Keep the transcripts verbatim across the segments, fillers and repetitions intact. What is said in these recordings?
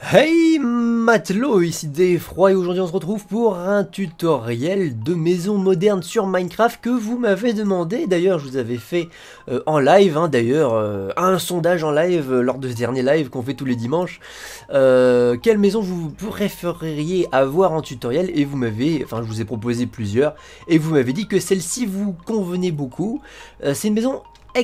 Hey matelot, ici Deffroi et aujourd'hui on se retrouve pour un tutoriel de maison moderne sur Minecraft que vous m'avez demandé. D'ailleurs je vous avais fait euh, en live, hein, d'ailleurs euh, un sondage en live euh, lors de ce dernier live qu'on fait tous les dimanches. Euh, quelle maison vous préféreriez avoir en tutoriel, et vous m'avez, enfin je vous ai proposé plusieurs et vous m'avez dit que celle-ci vous convenait beaucoup. Euh, C'est une maison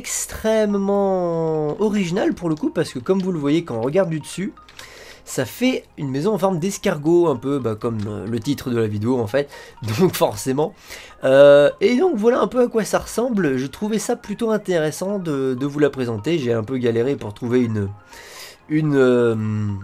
extrêmement originale pour le coup, parce que comme vous le voyez quand on regarde du dessus, ça fait une maison en forme d'escargot, un peu bah, comme euh, le titre de la vidéo en fait, donc forcément. Euh, et donc voilà un peu à quoi ça ressemble. Je trouvais ça plutôt intéressant de, de vous la présenter. J'ai un peu galéré pour trouver une, une, euh,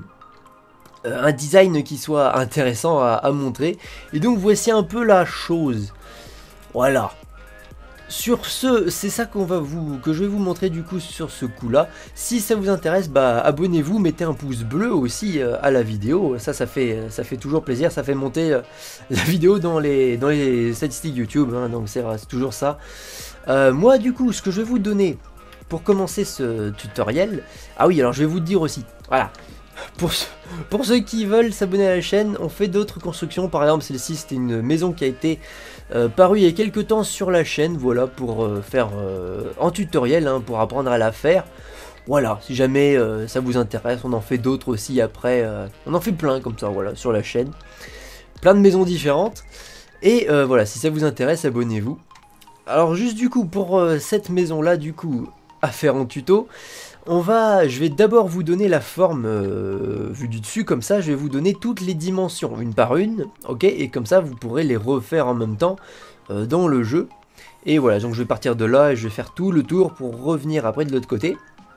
un design qui soit intéressant à, à montrer. Et donc voici un peu la chose. Voilà. Sur ce, c'est ça qu'on va vous, que je vais vous montrer du coup sur ce coup là. Si ça vous intéresse, bah abonnez-vous, mettez un pouce bleu aussi euh, à la vidéo. Ça, ça fait, ça fait toujours plaisir, ça fait monter euh, la vidéo dans les, dans les statistiques YouTube, hein, donc c'est toujours ça. Euh, moi du coup, ce que je vais vous donner pour commencer ce tutoriel, ah oui, alors je vais vous dire aussi, voilà. Pour, ce, pour ceux qui veulent s'abonner à la chaîne, on fait d'autres constructions. Par exemple, celle-ci, c'était une maison qui a été euh, parue il y a quelques temps sur la chaîne. Voilà, pour euh, faire euh, en tutoriel, hein, pour apprendre à la faire. Voilà, si jamais euh, ça vous intéresse, on en fait d'autres aussi après. Euh, on en fait plein comme ça, voilà, sur la chaîne. Plein de maisons différentes. Et euh, voilà, si ça vous intéresse, abonnez-vous. Alors juste du coup, pour euh, cette maison-là, du coup, à faire en tuto, on va, je vais d'abord vous donner la forme euh, vue du dessus, comme ça je vais vous donner toutes les dimensions, une par une, ok, et comme ça vous pourrez les refaire en même temps euh, dans le jeu. Et voilà, donc je vais partir de là et je vais faire tout le tour pour revenir après de l'autre côté.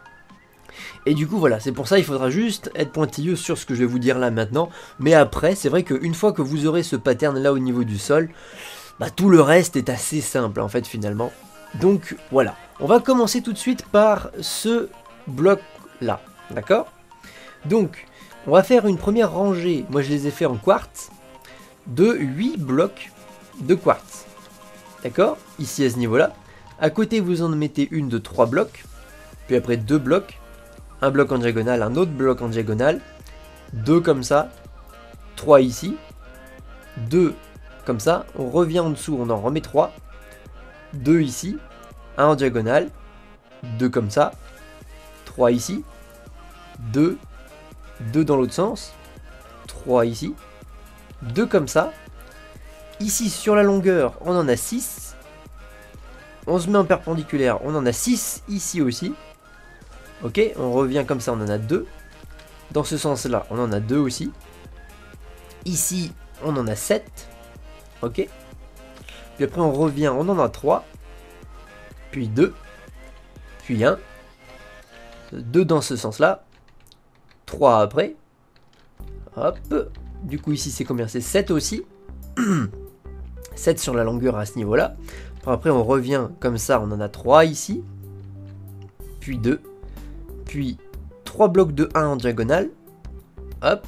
Et du coup voilà, c'est pour ça il faudra juste être pointilleux sur ce que je vais vous dire là maintenant. Mais après, c'est vrai qu'une fois que vous aurez ce pattern là au niveau du sol, bah tout le reste est assez simple en fait finalement. Donc voilà, on va commencer tout de suite par ce bloc là, d'accord? Donc on va faire une première rangée, moi je les ai fait en quartz, de huit blocs de quartz, d'accord? Ici à ce niveau là, à côté vous en mettez une de trois blocs, puis après deux blocs, un bloc en diagonale, un autre bloc en diagonale, deux comme ça, trois ici, deux comme ça, on revient en dessous, on en remet trois, deux ici, un en diagonale, deux comme ça, trois ici, deux, deux dans l'autre sens, trois ici, deux comme ça. Ici sur la longueur, on en a six. On se met en perpendiculaire, on en a six ici aussi. Ok, on revient comme ça, on en a deux. Dans ce sens-là, on en a deux aussi. Ici, on en a sept. Ok. Puis après, on revient, on en a trois. Puis deux. Puis un. deux dans ce sens-là. trois après. Hop. Du coup, ici, c'est combien? C'est sept aussi. sept sur la longueur à ce niveau-là. Après, on revient comme ça. On en a trois ici. Puis deux. Puis trois blocs de un en diagonale. Hop.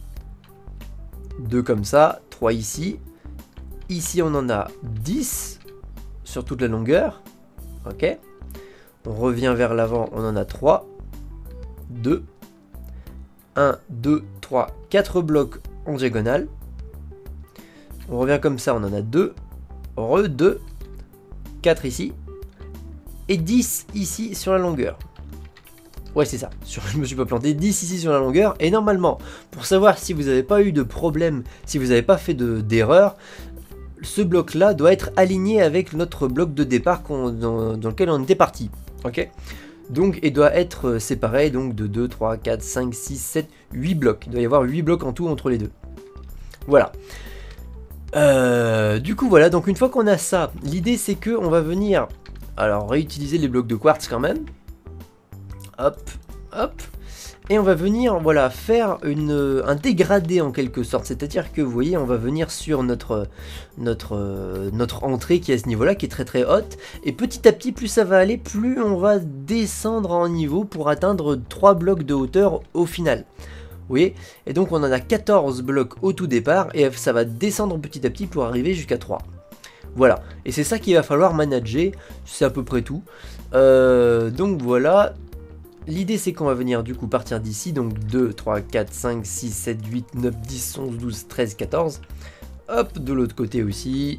deux comme ça. trois ici. Ici, on en a dix sur toute la longueur. Ok. On revient vers l'avant, on en a trois, deux, un, deux, trois, quatre blocs en diagonale. On revient comme ça, on en a deux, re deux, quatre ici, et dix ici sur la longueur. Ouais, c'est ça, je me suis pas planté, dix ici sur la longueur. Et normalement, pour savoir si vous n'avez pas eu de problème, si vous n'avez pas fait d'erreur, ce bloc là doit être aligné avec notre bloc de départ dans, dans lequel on était parti. Ok, donc il doit être séparé donc de deux, trois, quatre, cinq, six, sept, huit blocs. Il doit y avoir huit blocs en tout entre les deux. Voilà. Euh, du coup voilà, donc une fois qu'on a ça, l'idée c'est que on va venir alors réutiliser les blocs de quartz quand même. Hop, hop. Et on va venir voilà, faire une, un dégradé en quelque sorte, c'est-à-dire que vous voyez on va venir sur notre, notre, notre entrée qui est à ce niveau là, qui est très très haute, et petit à petit plus ça va aller, plus on va descendre en niveau pour atteindre trois blocs de hauteur au final. Vous voyez, et donc on en a quatorze blocs au tout départ, et ça va descendre petit à petit pour arriver jusqu'à trois. Voilà, et c'est ça qu'il va falloir manager, c'est à peu près tout. Euh, donc voilà. l'idée c'est qu'on va venir du coup partir d'ici, donc deux, trois, quatre, cinq, six, sept, huit, neuf, dix, onze, douze, treize, quatorze. Hop, de l'autre côté aussi.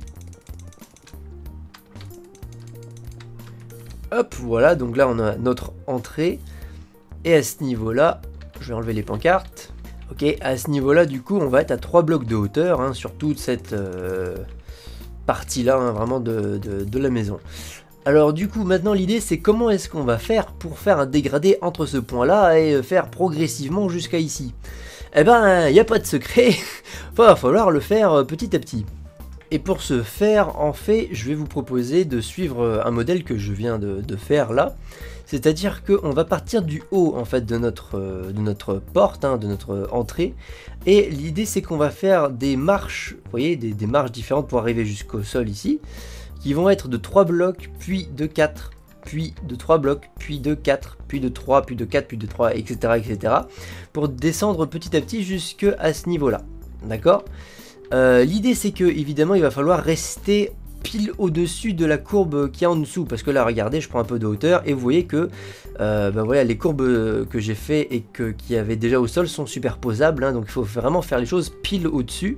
Hop, voilà, donc là on a notre entrée. Et à ce niveau-là, je vais enlever les pancartes. Ok, à ce niveau-là, du coup, on va être à trois blocs de hauteur, hein, sur toute cette euh, partie-là, hein, vraiment de, de, de la maison. Alors du coup, maintenant l'idée c'est comment est-ce qu'on va faire pour faire un dégradé entre ce point-là et faire progressivement jusqu'à ici. Eh ben, il n'y a pas de secret, il va falloir le faire petit à petit. Et pour ce faire, en fait, je vais vous proposer de suivre un modèle que je viens de, de faire là. C'est-à-dire qu'on va partir du haut en fait de notre, de notre porte, hein, de notre entrée. Et l'idée c'est qu'on va faire des marches, vous voyez, des, des marches différentes pour arriver jusqu'au sol ici, qui vont être de trois blocs, puis de quatre, puis de trois blocs, puis de quatre, puis de trois, puis de quatre, puis de trois, et cetera et cetera. Pour descendre petit à petit jusqu'à ce niveau-là. D'accord ? euh, L'idée c'est que évidemment il va falloir rester pile au-dessus de la courbe qui est en dessous, parce que là regardez, je prends un peu de hauteur et vous voyez que euh, ben voilà, les courbes que j'ai fait et que, qui avaient déjà au sol sont superposables, hein, donc il faut vraiment faire les choses pile au-dessus.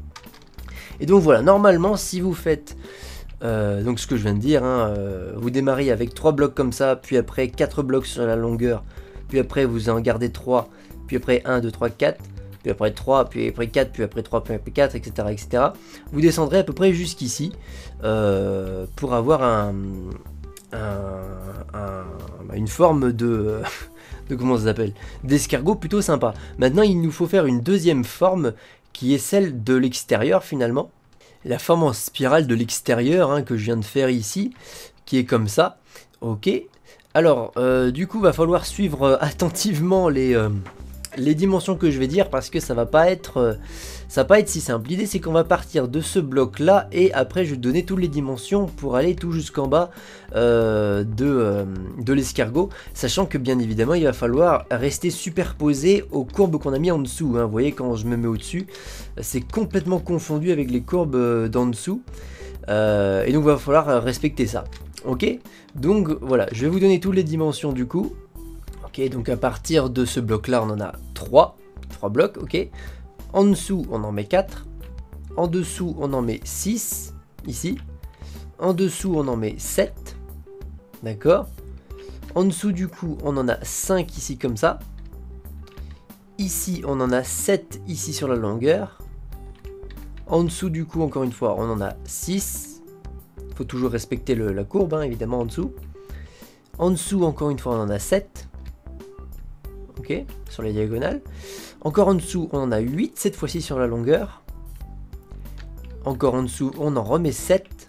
Et donc voilà, normalement si vous faites euh, donc ce que je viens de dire, hein, euh, vous démarrez avec trois blocs comme ça, puis après quatre blocs sur la longueur, puis après vous en gardez trois, puis après un, deux, trois, quatre, puis après trois, puis après quatre, puis après trois, puis après quatre, et cetera et cetera. Vous descendrez à peu près jusqu'ici euh, pour avoir un, un, un, une forme de, de comment ça s'appelle, d'escargot plutôt sympa. Maintenant il nous faut faire une deuxième forme qui est celle de l'extérieur finalement. La forme en spirale de l'extérieur, hein, que je viens de faire ici, qui est comme ça. Ok. Alors, euh, du coup, va falloir suivre euh, attentivement les, euh, les dimensions que je vais dire, parce que ça va pas être, euh, ça va pas être si simple. L'idée, c'est qu'on va partir de ce bloc-là, et après, je vais donner toutes les dimensions pour aller tout jusqu'en bas euh, de, euh, de l'escargot, sachant que, bien évidemment, il va falloir rester superposé aux courbes qu'on a mis en dessous. Hein. Vous voyez, quand je me mets au-dessus, c'est complètement confondu avec les courbes d'en dessous, euh, et donc il va falloir respecter ça. Ok, donc voilà, je vais vous donner toutes les dimensions du coup. Ok, donc à partir de ce bloc là on en a trois, trois blocs, ok. En dessous on en met quatre, en dessous on en met six, ici. En dessous on en met sept, d'accord. En dessous du coup on en a cinq ici comme ça. Ici on en a sept ici sur la longueur. En dessous du coup encore une fois on en a six. Il faut toujours respecter le, la courbe, hein, évidemment en dessous. En dessous encore une fois on en a sept. Ok, sur les diagonales. Encore en dessous on en a huit cette fois-ci sur la longueur. Encore en dessous on en remet sept.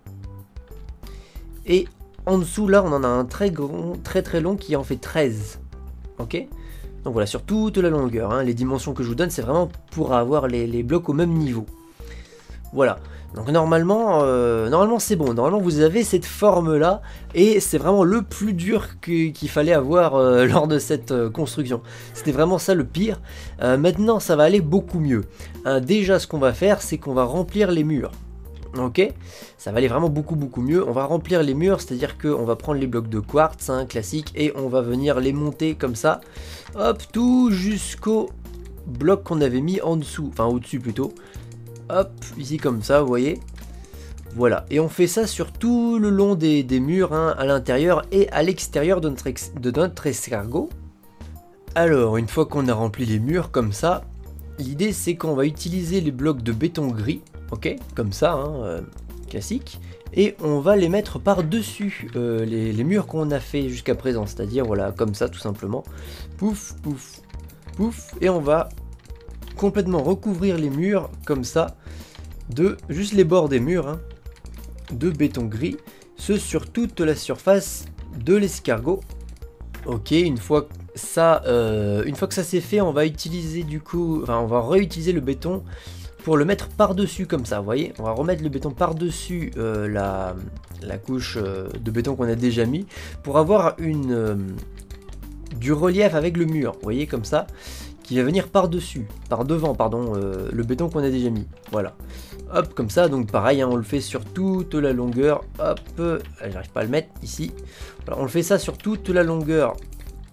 Et en dessous là on en a un très grand, très très long qui en fait treize. Ok. Donc voilà, sur toute la longueur, hein, les dimensions que je vous donne, c'est vraiment pour avoir les, les blocs au même niveau. Voilà, donc normalement, euh, normalement c'est bon, normalement vous avez cette forme-là, et c'est vraiment le plus dur qu'il qu'il fallait avoir euh, lors de cette euh, construction. C'était vraiment ça le pire. Euh, maintenant, ça va aller beaucoup mieux. Hein, déjà, ce qu'on va faire, c'est qu'on va remplir les murs. Ok, ça va aller vraiment beaucoup beaucoup mieux. On va remplir les murs, c'est-à-dire qu'on va prendre les blocs de quartz, hein, classiques, et on va venir les monter comme ça, hop, tout jusqu'au bloc qu'on avait mis en dessous, enfin au-dessus plutôt. Hop, ici comme ça, vous voyez. Voilà, et on fait ça sur tout le long des, des murs, hein, à l'intérieur et à l'extérieur de notre, de notre escargot. Alors, une fois qu'on a rempli les murs comme ça, l'idée c'est qu'on va utiliser les blocs de béton gris, ok, comme ça, hein, euh, classique, et on va les mettre par-dessus euh, les, les murs qu'on a fait jusqu'à présent, c'est-à-dire, voilà, comme ça tout simplement. Pouf, pouf, pouf, et on va complètement recouvrir les murs comme ça, de juste les bords des murs, hein, de béton gris, ce sur toute la surface de l'escargot. Ok, une fois ça, euh, une fois que ça c'est fait, on va utiliser du coup, enfin on va réutiliser le béton pour le mettre par dessus comme ça, vous voyez, on va remettre le béton par dessus euh, la, la couche euh, de béton qu'on a déjà mis, pour avoir une euh, du relief avec le mur, vous voyez, comme ça, qui va venir par dessus, par devant pardon, euh, le béton qu'on a déjà mis, voilà, hop, comme ça. Donc pareil, hein, on le fait sur toute la longueur, hop, euh, j'arrive pas à le mettre ici, voilà, on le fait ça sur toute la longueur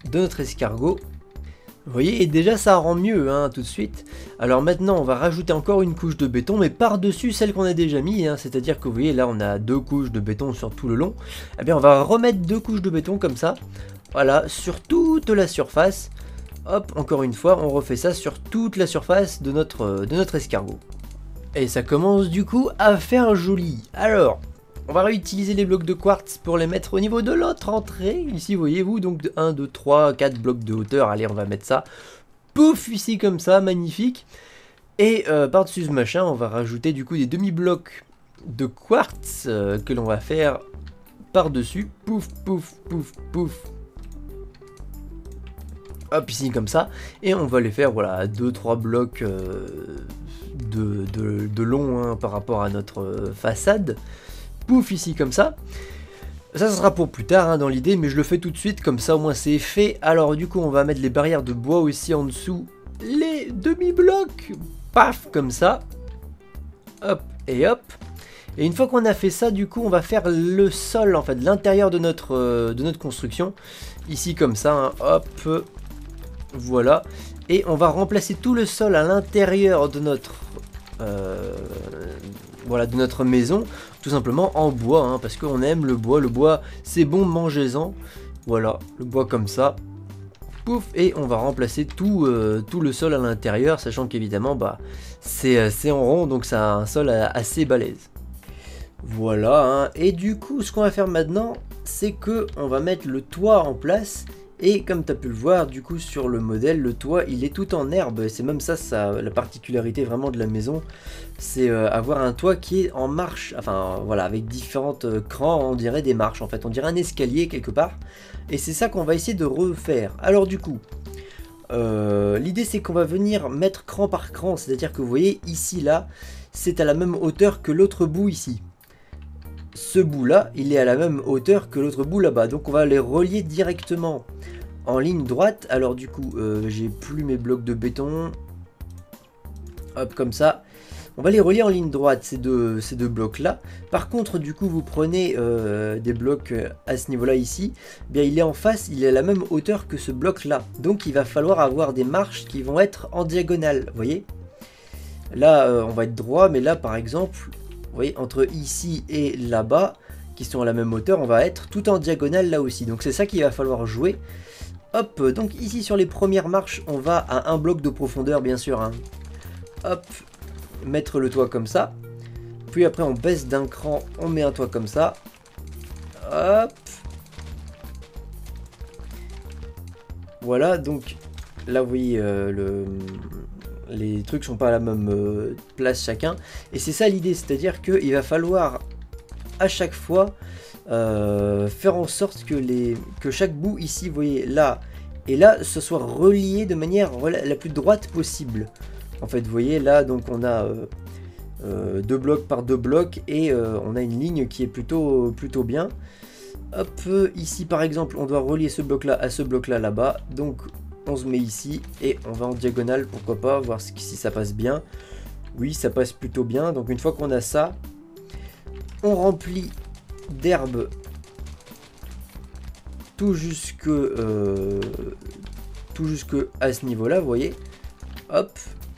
de notre escargot. Vous voyez, et déjà ça rend mieux hein, tout de suite. Alors maintenant on va rajouter encore une couche de béton, mais par-dessus celle qu'on a déjà mis, hein, c'est-à-dire que vous voyez là on a deux couches de béton sur tout le long. Eh bien on va remettre deux couches de béton comme ça, voilà, sur toute la surface. Hop, encore une fois, on refait ça sur toute la surface de notre, de notre escargot. Et ça commence du coup à faire joli. Alors, on va réutiliser les blocs de quartz pour les mettre au niveau de l'autre entrée. Ici, voyez-vous, donc de un, deux, trois, quatre blocs de hauteur. Allez, on va mettre ça. Pouf, ici comme ça, magnifique. Et euh, par-dessus ce machin, on va rajouter du coup des demi-blocs de quartz euh, que l'on va faire par-dessus. Pouf, pouf, pouf, pouf. Hop, ici comme ça. Et on va les faire, voilà, deux trois blocs euh, de, de, de long hein, par rapport à notre euh, façade. Pouf, ici comme ça. Ça, ça sera pour plus tard hein, dans l'idée, mais je le fais tout de suite, comme ça au moins c'est fait. Alors du coup, on va mettre les barrières de bois aussi en dessous. Les demi-blocs. Paf, comme ça. Hop, et hop. Et une fois qu'on a fait ça, du coup, on va faire le sol, en fait, l'intérieur de notre, euh, de notre construction. Ici comme ça, hein, hop. Voilà. Et on va remplacer tout le sol à l'intérieur de notre... Euh, voilà, de notre maison, tout simplement en bois, hein, parce qu'on aime le bois. Le bois, c'est bon, mangez-en. Voilà, le bois comme ça. Pouf, et on va remplacer tout, euh, tout le sol à l'intérieur, sachant qu'évidemment, bah, c'est en rond, donc ça a un sol assez balèze. Voilà, hein. Et du coup, ce qu'on va faire maintenant, c'est que on va mettre le toit en place. Et comme tu as pu le voir, du coup, sur le modèle, le toit, il est tout en herbe. C'est même ça, ça, la particularité vraiment de la maison. C'est euh, avoir un toit qui est en marche. Enfin, voilà, avec différentes euh, crans, on dirait des marches, en fait. On dirait un escalier, quelque part. Et c'est ça qu'on va essayer de refaire. Alors, du coup, euh, l'idée, c'est qu'on va venir mettre cran par cran. C'est-à-dire que vous voyez, ici, là, c'est à la même hauteur que l'autre bout, ici. Ce bout là, il est à la même hauteur que l'autre bout là-bas, donc on va les relier directement en ligne droite. Alors du coup, euh, j'ai plus mes blocs de béton, hop comme ça, on va les relier en ligne droite, ces deux, ces deux blocs là. Par contre, du coup, vous prenez euh, des blocs à ce niveau là ici, eh bien il est en face, il est à la même hauteur que ce bloc là, donc il va falloir avoir des marches qui vont être en diagonale, vous voyez. Là euh, on va être droit, mais là par exemple, vous voyez, entre ici et là-bas, qui sont à la même hauteur, on va être tout en diagonale là aussi. Donc c'est ça qu'il va falloir jouer. Hop, donc ici sur les premières marches, on va à un bloc de profondeur, bien sûr. Hein. Hop, mettre le toit comme ça. Puis après, on baisse d'un cran, on met un toit comme ça. Hop. Voilà, donc là, vous voyez euh, le... les trucs sont pas à la même euh, place chacun, et c'est ça l'idée, c'est-à-dire qu'il va falloir à chaque fois euh, faire en sorte que, les, que chaque bout ici, vous voyez là et là, ce soit relié de manière la plus droite possible. En fait, vous voyez là, donc on a euh, euh, deux blocs par deux blocs, et euh, on a une ligne qui est plutôt, plutôt bien. Hop, ici par exemple, on doit relier ce bloc là à ce bloc là là-bas, donc on se met ici et on va en diagonale, pourquoi pas, voir si ça passe bien. Oui, ça passe plutôt bien. Donc une fois qu'on a ça, on remplit d'herbe tout jusque euh, tout jusque à ce niveau là, vous voyez. Hop,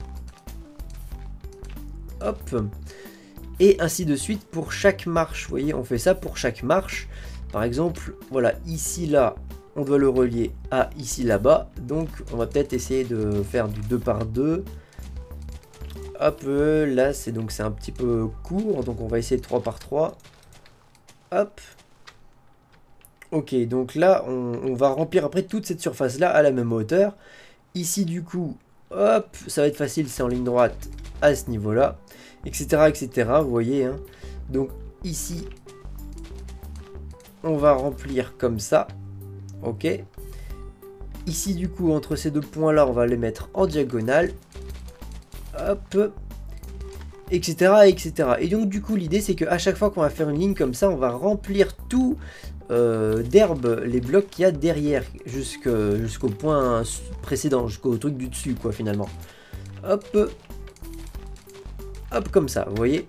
hop, et ainsi de suite pour chaque marche. Vous voyez, on fait ça pour chaque marche. Par exemple, voilà, ici là, on doit le relier à ici là-bas, donc on va peut-être essayer de faire du deux par deux. Hop, là c'est donc c'est un petit peu court, donc on va essayer de trois par trois. Hop. Ok, donc là on, on va remplir après toute cette surface là à la même hauteur. Ici du coup, hop, ça va être facile, c'est en ligne droite à ce niveau là, etc, etc, vous voyez, hein. Donc ici on va remplir comme ça. Ok, ici du coup entre ces deux points là on va les mettre en diagonale, hop, etc, etc. Et donc du coup l'idée c'est qu'à chaque fois qu'on va faire une ligne comme ça, on va remplir tout euh, d'herbe, les blocs qu'il y a derrière, jusqu'au jusqu'au point précédent, jusqu'au truc du dessus quoi finalement. Hop, hop comme ça, vous voyez.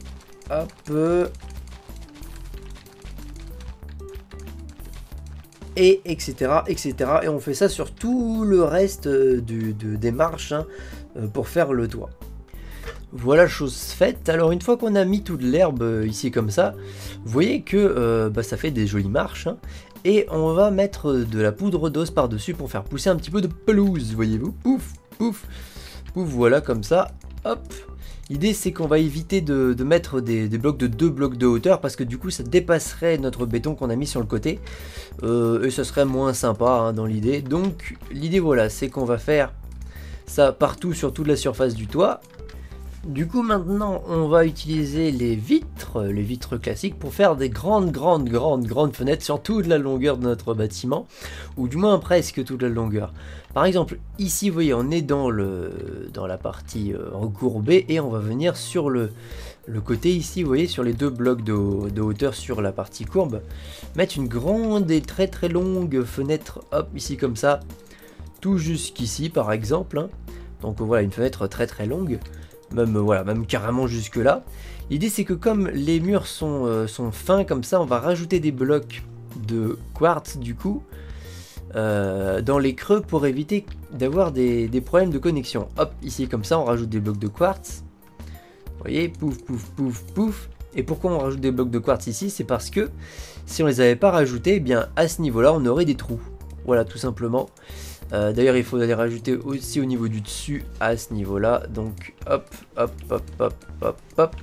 Hop, et etc etc, et on fait ça sur tout le reste du, de, des marches hein, pour faire le toit. Voilà, chose faite. Alors une fois qu'on a mis toute l'herbe ici comme ça, vous voyez que euh, bah, ça fait des jolies marches hein, et on va mettre de la poudre d'os par dessus pour faire pousser un petit peu de pelouse, voyez-vous, pouf pouf pouf, voilà comme ça, hop. L'idée c'est qu'on va éviter de, de mettre des, des blocs de deux blocs de hauteur parce que du coup ça dépasserait notre béton qu'on a mis sur le côté euh, et ça serait moins sympa hein, dans l'idée. Donc l'idée voilà, c'est qu'on va faire ça partout sur toute la surface du toit. Du coup maintenant on va utiliser les vitres, les vitres classiques pour faire des grandes grandes grandes grandes fenêtres sur toute la longueur de notre bâtiment, ou du moins presque toute la longueur. Par exemple ici vous voyez on est dans, le, dans la partie euh, recourbée et on va venir sur le, le côté ici vous voyez sur les deux blocs de, de hauteur sur la partie courbe, mettre une grande et très très longue fenêtre hop ici comme ça, tout jusqu'ici par exemple hein. Donc voilà une fenêtre très très longue. Même, voilà, même carrément jusque là. L'idée c'est que comme les murs sont, euh, sont fins comme ça, on va rajouter des blocs de quartz du coup euh, dans les creux pour éviter d'avoir des, des problèmes de connexion. Hop, ici comme ça on rajoute des blocs de quartz. Vous voyez, pouf pouf pouf pouf. Et pourquoi on rajoute des blocs de quartz ici? C'est parce que si on les avait pas rajoutés, eh bien à ce niveau là on aurait des trous. Voilà tout simplement. Euh, D'ailleurs il faut les rajouter aussi au niveau du dessus à ce niveau là, donc hop hop hop hop hop hop,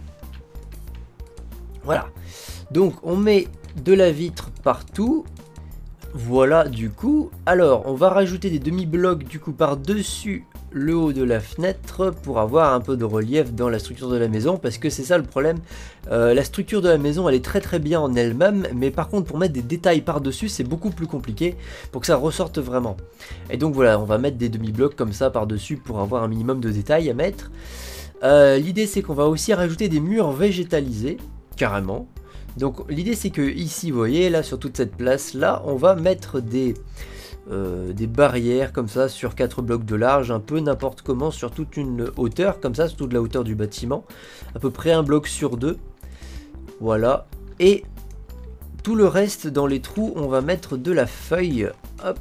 voilà. Donc on met de la vitre partout, voilà du coup. Alors on va rajouter des demi-blocs du coup par dessus le haut de la fenêtre pour avoir un peu de relief dans la structure de la maison, parce que c'est ça le problème, euh, la structure de la maison elle est très très bien en elle-même, mais par contre pour mettre des détails par dessus c'est beaucoup plus compliqué pour que ça ressorte vraiment. Et donc voilà, on va mettre des demi-blocs comme ça par dessus pour avoir un minimum de détails à mettre. Euh, l'idée c'est qu'on va aussi rajouter des murs végétalisés carrément. Donc l'idée c'est que ici vous voyez là sur toute cette place là on va mettre des Euh, des barrières comme ça sur quatre blocs de large, un peu n'importe comment sur toute une hauteur comme ça, sur toute la hauteur du bâtiment, à peu près un bloc sur deux, voilà. Et tout le reste dans les trous on va mettre de la feuille, hop,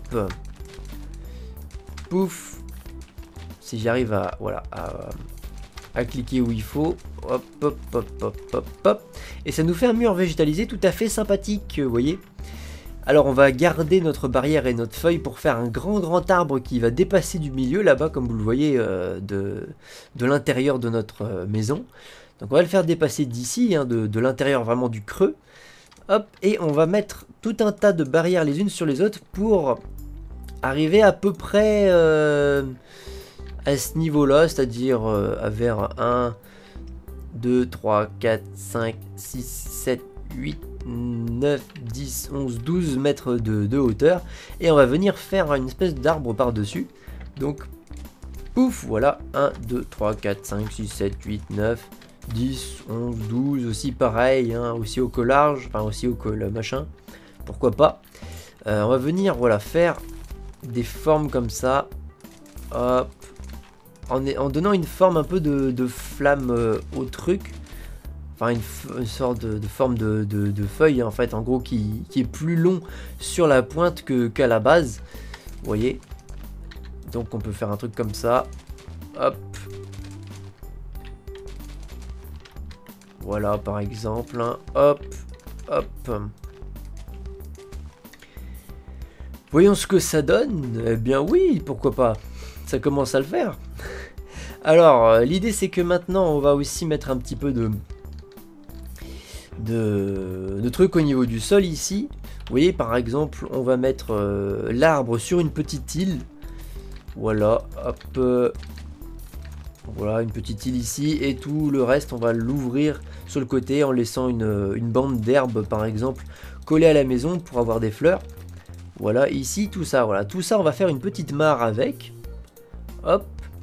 pouf, si j'arrive à, voilà, à, à cliquer où il faut, hop hop hop hop hop hop, et ça nous fait un mur végétalisé tout à fait sympathique, vous voyez. Alors on va garder notre barrière et notre feuille pour faire un grand grand arbre qui va dépasser du milieu là-bas, comme vous le voyez euh, de, de l'intérieur de notre euh, maison. Donc on va le faire dépasser d'ici, hein, de, de l'intérieur vraiment du creux. Hop, et on va mettre tout un tas de barrières les unes sur les autres pour arriver à peu près euh, à ce niveau-là, c'est-à-dire euh, vers un, deux, trois, quatre, cinq, six, sept, huit, neuf, dix, onze, douze mètres de, de hauteur, et on va venir faire une espèce d'arbre par dessus. Donc pouf, voilà, un, deux, trois, quatre, cinq, six, sept, huit, neuf, dix, onze, douze, aussi pareil, hein, aussi au collage, enfin aussi au col machin, pourquoi pas. Euh, on va venir voilà faire des formes comme ça, hop, en, en donnant une forme un peu de, de flamme euh, au truc. Enfin une, une sorte de, de forme de, de, de feuille en fait, en gros qui, qui est plus long sur la pointe que qu'à la base, vous voyez. Donc on peut faire un truc comme ça, hop, voilà par exemple, hein. Hop, hop. Voyons ce que ça donne. Eh bien oui, pourquoi pas, ça commence à le faire. Alors euh, l'idée c'est que maintenant on va aussi mettre un petit peu de De, de trucs au niveau du sol ici. Vous voyez par exemple on va mettre euh, l'arbre sur une petite île, voilà, hop, euh, voilà une petite île ici, et tout le reste on va l'ouvrir sur le côté en laissant une, une bande d'herbe par exemple collée à la maison pour avoir des fleurs. Voilà ici tout ça, voilà tout ça on va faire une petite mare avec, hop.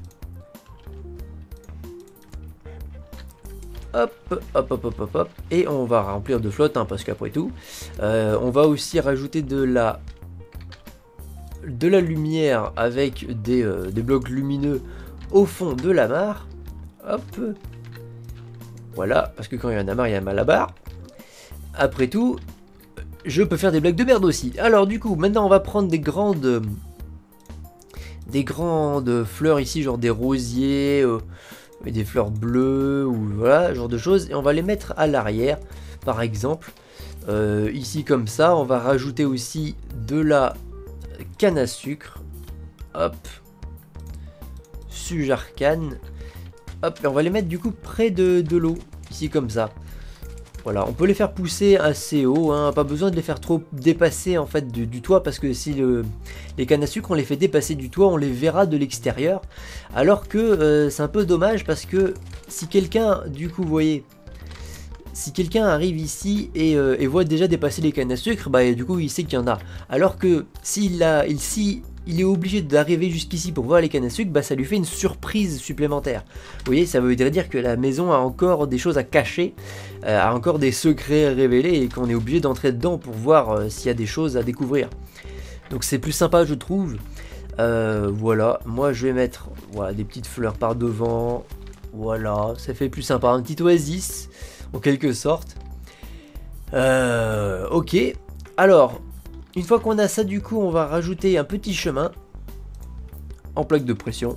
Hop, hop, hop, hop, hop, hop, et on va remplir de flotte, hein, parce qu'après tout, euh, on va aussi rajouter de la, de la lumière avec des, euh, des blocs lumineux au fond de la mare. Hop, voilà, parce que quand il y en a marre, il y a mal à barre. Après tout, je peux faire des blagues de merde aussi. Alors du coup, maintenant on va prendre des grandes... Des grandes fleurs ici, genre des rosiers, euh, des fleurs bleues, ou voilà, genre de choses. Et on va les mettre à l'arrière, par exemple. Euh, ici comme ça, on va rajouter aussi de la canne à sucre. Hop. Suge arcane. Hop, et on va les mettre du coup près de, de l'eau. Ici comme ça. Voilà, on peut les faire pousser assez haut, hein, pas besoin de les faire trop dépasser en fait du, du toit, parce que si le, les cannes à sucre on les fait dépasser du toit, on les verra de l'extérieur. Alors que euh, c'est un peu dommage, parce que si quelqu'un, du coup vous voyez, si quelqu'un arrive ici et, euh, et voit déjà dépasser les cannes à sucre, bah du coup il sait qu'il y en a. Alors que s'il a, il, si il est obligé d'arriver jusqu'ici pour voir les cannes à sucre, bah ça lui fait une surprise supplémentaire. Vous voyez, ça veut dire que la maison a encore des choses à cacher, euh, a encore des secrets à révéler, et qu'on est obligé d'entrer dedans pour voir euh, s'il y a des choses à découvrir. Donc c'est plus sympa, je trouve. Euh, voilà, moi je vais mettre voilà, des petites fleurs par devant. Voilà, ça fait plus sympa, un petit oasis en quelque sorte. Euh, ok, alors une fois qu'on a ça, du coup on va rajouter un petit chemin en plaque de pression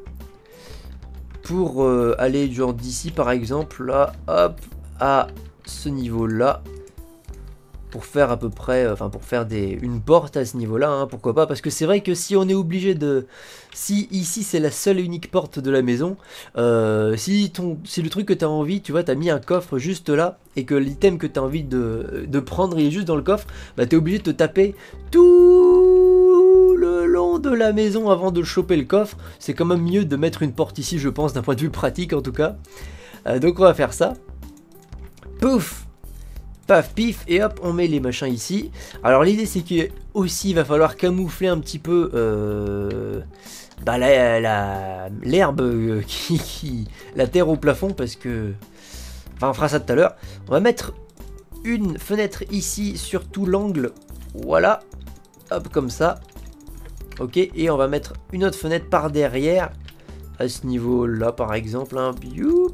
pour euh, aller genre d'ici par exemple là, hop, à ce niveau là, pour faire à peu près, euh, enfin pour faire des, une porte à ce niveau là, hein, pourquoi pas, parce que c'est vrai que si on est obligé de, si ici c'est la seule et unique porte de la maison, euh, si, ton, si le truc que tu as envie, tu vois, tu as mis un coffre juste là, et que l'item que tu as envie de, de prendre il est juste dans le coffre, bah tu es obligé de te taper tout le long de la maison avant de choper le coffre. C'est quand même mieux de mettre une porte ici, je pense, d'un point de vue pratique en tout cas. Euh, donc on va faire ça. Pouf! Paf, pif, et hop, on met les machins ici. Alors l'idée c'est que aussi il va falloir camoufler un petit peu euh, bah, la, la, l'herbe euh, qui, qui... la terre au plafond, parce que... Enfin on fera ça tout à l'heure. On va mettre une fenêtre ici sur tout l'angle. Voilà. Hop, comme ça. Ok, et on va mettre une autre fenêtre par derrière. À ce niveau-là par exemple. Hein. Youp.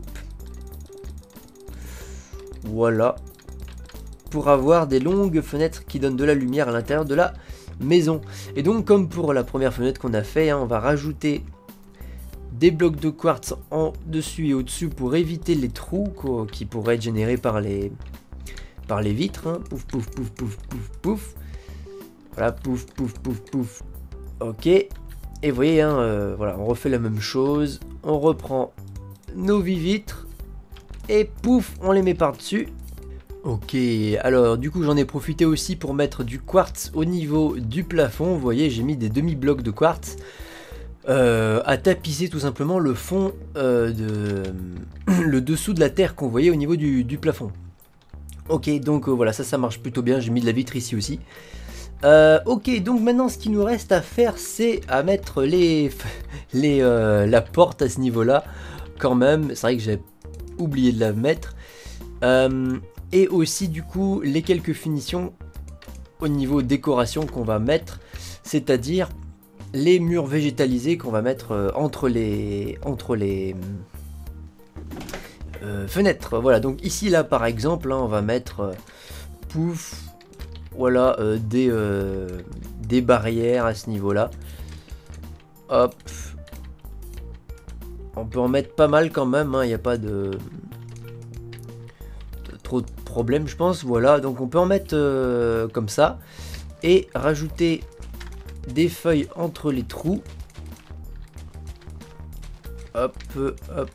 Voilà. Pour avoir des longues fenêtres qui donnent de la lumière à l'intérieur de la maison. Et donc comme pour la première fenêtre qu'on a fait, hein, on va rajouter des blocs de quartz en dessus et au dessus pour éviter les trous quoi, qui pourraient être générés par les par les vitres. Hein. Pouf pouf pouf pouf pouf pouf. Voilà, pouf pouf pouf pouf. Ok. Et vous voyez, hein, euh, voilà, on refait la même chose. On reprend nos vitres et pouf, on les met par dessus. Ok, alors du coup j'en ai profité aussi pour mettre du quartz au niveau du plafond. Vous voyez, j'ai mis des demi-blocs de quartz euh, à tapisser tout simplement le fond euh, de le dessous de la terre qu'on voyait au niveau du, du plafond. Ok, donc euh, voilà, ça ça marche plutôt bien. J'ai mis de la vitre ici aussi. Euh, ok, donc maintenant ce qu'il nous reste à faire, c'est à mettre les, les euh, la porte à ce niveau-là. Quand même, c'est vrai que j'ai oublié de la mettre. Euh, Et aussi du coup les quelques finitions au niveau décoration qu'on va mettre, c'est-à-dire les murs végétalisés qu'on va mettre euh, entre les, entre les euh, fenêtres. Voilà, donc ici là par exemple, hein, on va mettre euh, pouf, voilà euh, des, euh, des barrières à ce niveau-là. Hop, on peut en mettre pas mal quand même, il n'y a pas de... trop de problème je pense. Voilà, donc on peut en mettre euh, comme ça et rajouter des feuilles entre les trous. Hop hop,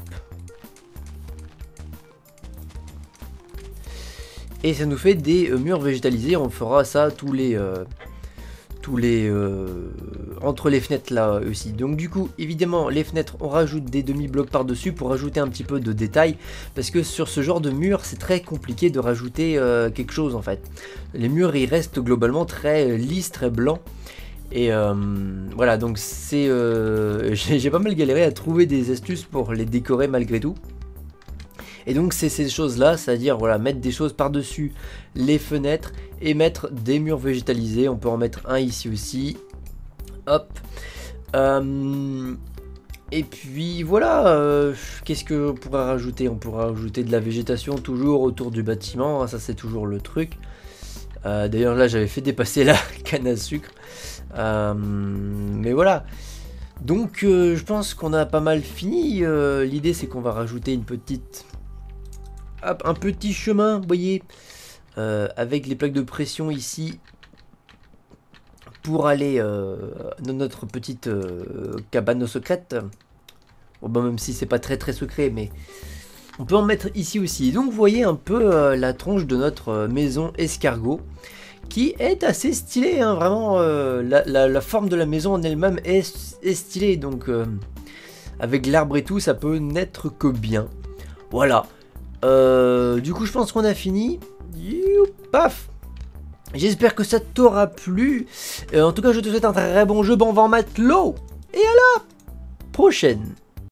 et ça nous fait des euh, murs végétalisés. On fera ça tous les euh, tous les euh, entre les fenêtres là aussi. Donc du coup évidemment les fenêtres, on rajoute des demi-blocs par dessus pour rajouter un petit peu de détail, parce que sur ce genre de mur c'est très compliqué de rajouter euh, quelque chose en fait. Les murs ils restent globalement très lisses, très blancs, et euh, voilà, donc c'est euh, j'ai pas mal galéré à trouver des astuces pour les décorer malgré tout. Et donc c'est ces choses là, c'est à dire voilà, mettre des choses par dessus les fenêtres et mettre des murs végétalisés. On peut en mettre un ici aussi. Hop. Euh, et puis voilà, euh, qu'est-ce que on pourrait rajouter? On pourrait rajouter de la végétation toujours autour du bâtiment, hein, ça c'est toujours le truc. Euh, D'ailleurs là j'avais fait dépasser la canne à sucre. Euh, mais voilà. Donc euh, je pense qu'on a pas mal fini. Euh, L'idée c'est qu'on va rajouter une petite... Hop, un petit chemin, vous voyez, euh, avec les plaques de pression ici. Pour aller euh, dans notre petite euh, cabane secrète. Bon, bah, même si c'est pas très très secret, mais on peut en mettre ici aussi. Donc vous voyez un peu euh, la tronche de notre euh, maison escargot, qui est assez stylée, hein, vraiment. Euh, la, la, la forme de la maison en elle-même est, est stylée, donc euh, avec l'arbre et tout, ça peut n'être que bien. Voilà. Euh, du coup, je pense qu'on a fini. Youp, paf. J'espère que ça t'aura plu. Euh, en tout cas, je te souhaite un très bon jeu, bon vent matelot. Et à la prochaine.